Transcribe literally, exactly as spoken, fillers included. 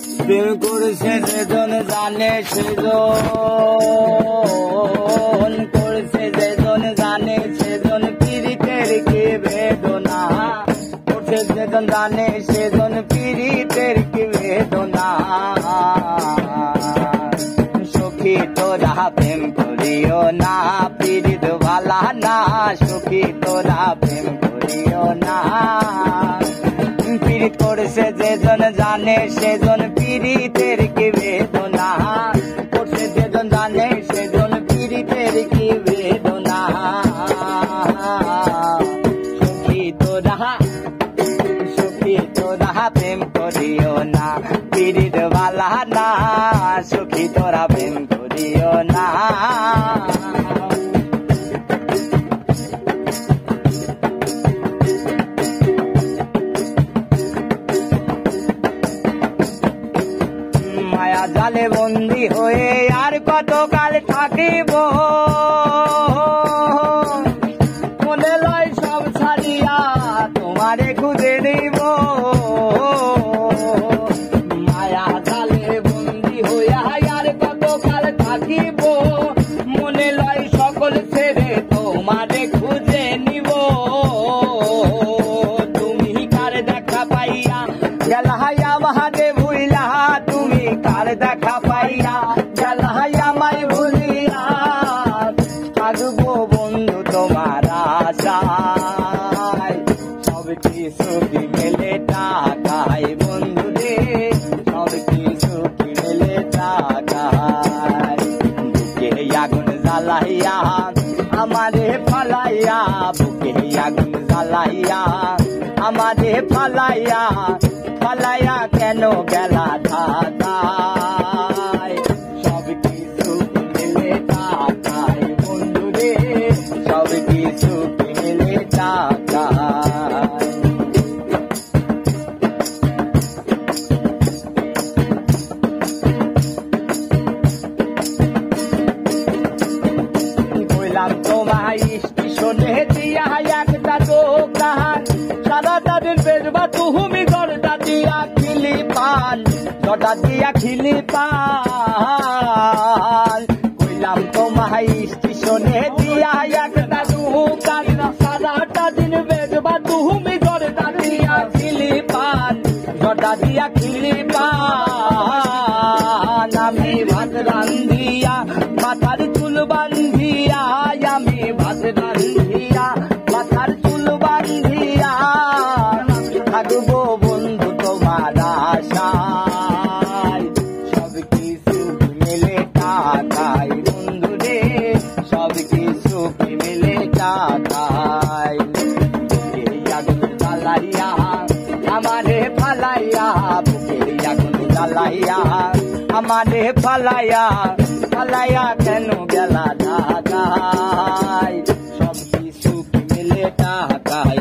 প্রেম করেছে যেজন জানে সেজন করেছে যেজন জানে সেজন পীড়িতের কি বেদনা করছে যেজন জানে সেজন পীড়িতের কি বেদনা সখী তোরা প্রেম করিও না পীড়িত ভালা না সখী তোরা প্রেম করিও না পীড়িত করেছে যেজন জানে সেজন পীড়িতের কি বেদনা করছে যেজন জানে সেজন পীড়িতের কি বেদনা সখী তোরা সখী তোরা প্রেম করিও না পীড়িত ভালা না সখী তোরা প্রেম করিও না মায়া জালে বন্দী হয়ে আর কতকাল থাকিব মনে লয় সব ছাড়িয়া তোমারে খুঁজে নিব মায়া জালে বন্দী হইয়া আর কতকাল থাকিব মনে লয় সকল ছেড়ে তোমারে খুঁজে নিব তুমি কার দেখা পাইয়া গেলাহাইয়া মহাদেব ভুইলা তুমি কার দেখা পাইয়া গেলাহাইয়া মাই ভুলিয়া থাকবো বন্ধু তোমার আশায় সব কিছু মেলে টাকায় বন্ধু রে সব কিছু মেলে টাকায় বুকে আগুন জ্বালাইয়া আমারে ফালাইয়া বুকে আগুন জ্বালাইয়া আমারে ফালাইয়া ফালাইয়া কেন গেলা ঢাকায় সব কিছু মিলে টাকায় বন্ধু রে সব কিছু মিলে টাকায় কইলাম তোমায় স্টেশনে দিয়া একটা দোকান সারাটা দিন বেজবা তুমি গড়টা দিয়া খিলি পান গড়টা দিয়া খিলি পান কইলাম তোমায় স্টেশনে দিয়া একটা দোকান সারাটা দিন বেজবা তুমি গড়টা দিয়া খিলি পান গড়টা দিয়া খিলি পান আমি ভাত রান্ধিয়া মাথার চুল বান্ধিয়া আমি ভাত রান্ধিয়া মাথার চুল বান্ধিয়া থাকবো বন্ধু তোমার আশায় সব কিছু মিলে টাকায় বন্ধু রে সব কিছু মিলে টাকায় বুকে আগুন জ্বালাইয়া আমারে ফালাইয়া বুকে আগুন জ্বালাইয়া আমারে ফালাইয়া ফালাইয়া কেন গেলা ঢাকায় সব কিছু মিলে টাকায়